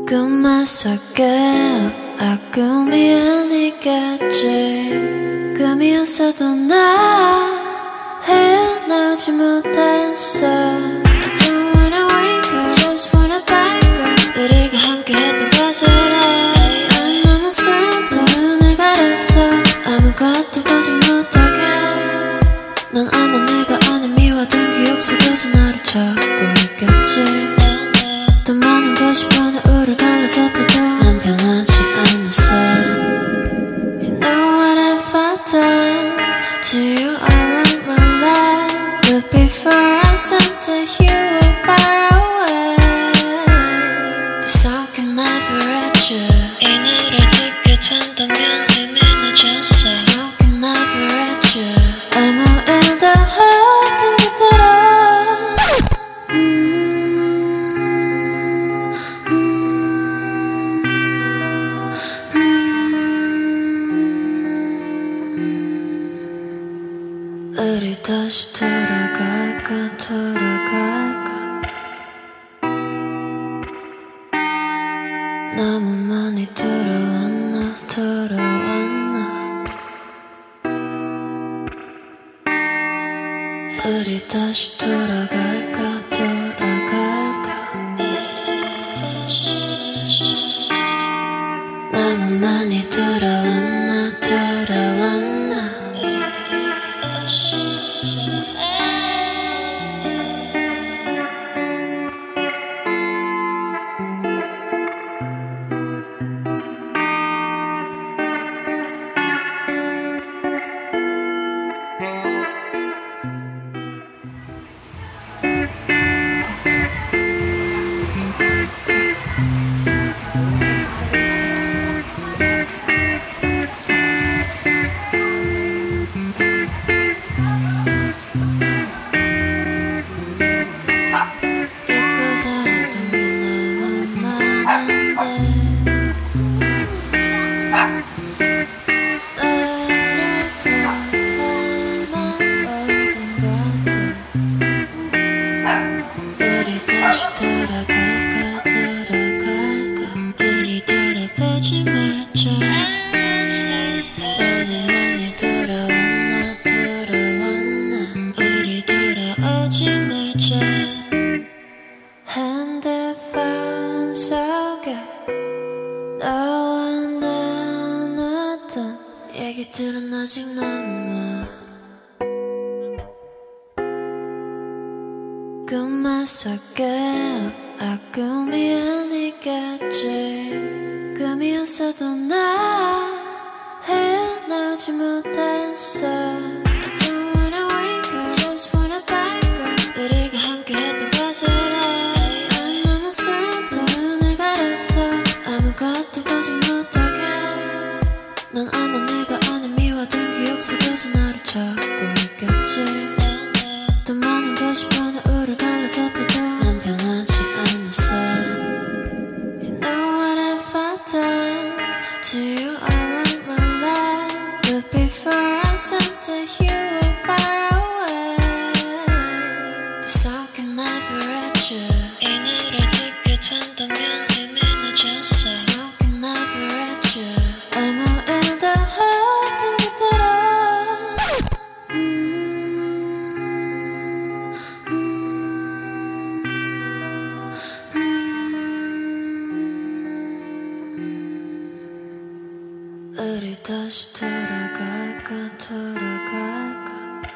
꿈만 속에 꿈이 아니겠지. 꿈이었어도 나 헤어나오지 못했어. I don't wanna wake up, just wanna back up. 우리가 함께했던 것을 해. 난 너무 슬퍼 눈을 가렸어. 아무것도 보지 못하게. 넌 아마 내가 안에 미워둔 기억 속에서 나를 찾고 있겠지. 더 많은 것이 변화우를 갈라섰다도 난 변하지 않았어. You know what have I done to you all my life. But before I sent to you were far away. The song can never reach you. 이 노래를 듣게 된다면 이미 늦었어. The song can never reach you. 아무 일도 하던 그대로. 우리 다시 돌아갈까 돌아갈까. 너무 많이 돌아왔나 돌아왔나. 우리 다시 돌아갈까 돌아갈까. 너무 많이 돌아왔나 돌아왔나. 핸드폰 속에 너와 나눴던 얘기들은 아직 남아. 꿈만 속에 꿈이 아니겠지. 꿈이었어도 나 헤어나오지 못했어. I don't wanna wake up, just wanna back up. 우리가 함께했던 것을 해. 난 너무 슬퍼 눈을 가렸어. 아무것도 보지 못하게. 넌 아마 내가 안에 미워둔 기억 속에서 나를 찾고 있겠지. 더 많은 것이 변화우를 갈라섰다도 난 변하지 않았어. You know what have I done to you all my life. But before I sent to you were far away. The song can never reach you. 이 노래를 듣게 된다면 이미 늦었어. The song can never reach you. 아무 일도 하던 그대로. 우리 다시 돌아갈까 돌아갈까.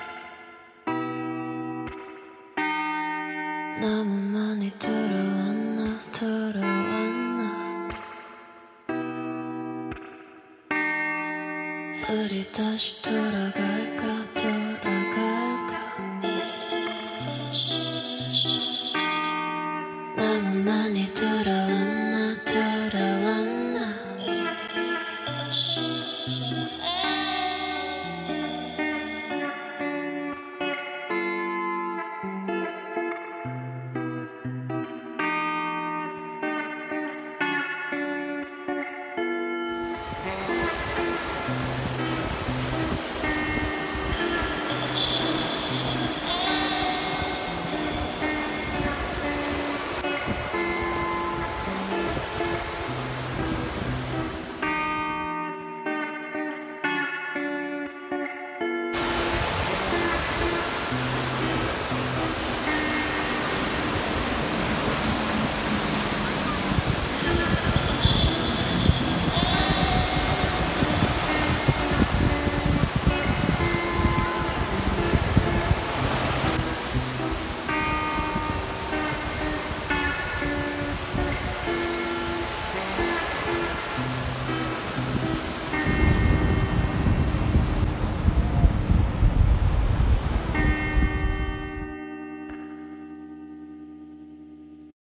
너무 많이 돌아왔나 돌아왔나. 우리 다시 돌아갈까 돌아갈까.